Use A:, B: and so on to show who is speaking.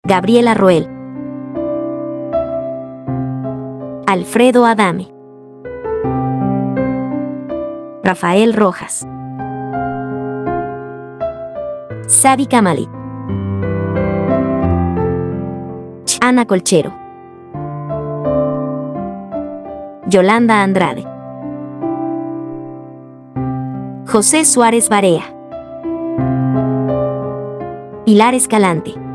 A: Gabriela Roel, Alfredo Adame, Rafael Rojas, Sabi Kamali, Ana Colchero, Yolanda Andrade, José Suárez Barea, Pilar Escalante,